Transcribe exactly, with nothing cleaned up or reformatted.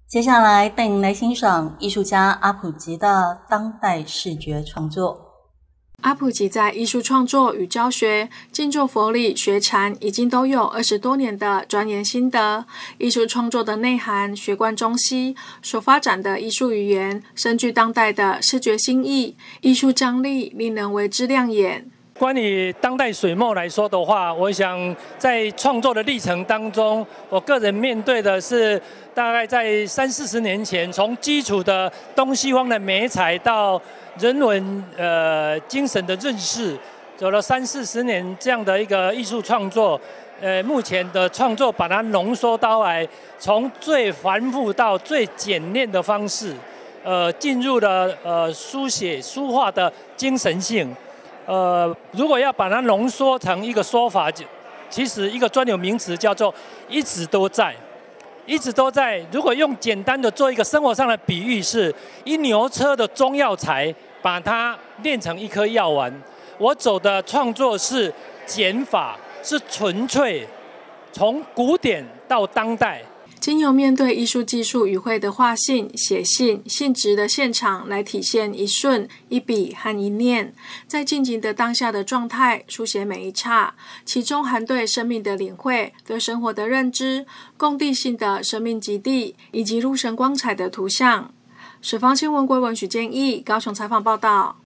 接下来带您来欣赏艺术家阿普吉的当代视觉创作。 阿普吉在艺术创作与教学、静坐佛理、学禅已经都有二十多年的钻研心得。艺术创作的内涵学贯中西，所发展的艺术语言深具当代的视觉新意，艺术张力令人为之亮眼。 关于当代水墨来说的话，我想在创作的历程当中，我个人面对的是大概在三四十年前，从基础的东西方的媒材到人文呃精神的认识，走了三四十年这样的一个艺术创作。呃，目前的创作把它浓缩到来，从最繁复到最简练的方式，呃，进入了呃书写书画的精神性。呃，如果要把它浓缩成一个说法，其实一个专有名词叫做“一直都在”。一直都在。如果用简单的做一个生活上的比喻，是一牛车的中药材，把它炼成一颗药丸。我走的创作是减法，是纯粹，从古典到当代。 经由面对艺术技术语汇的画性、写信、性质的现场来体现一瞬、一笔和一念，在静静的当下的状态书写每一刹，其中含对生命的领会、对生活的认知、共地性的生命极地，以及入神光彩的图像。水方新闻归文许建议高雄采访报道。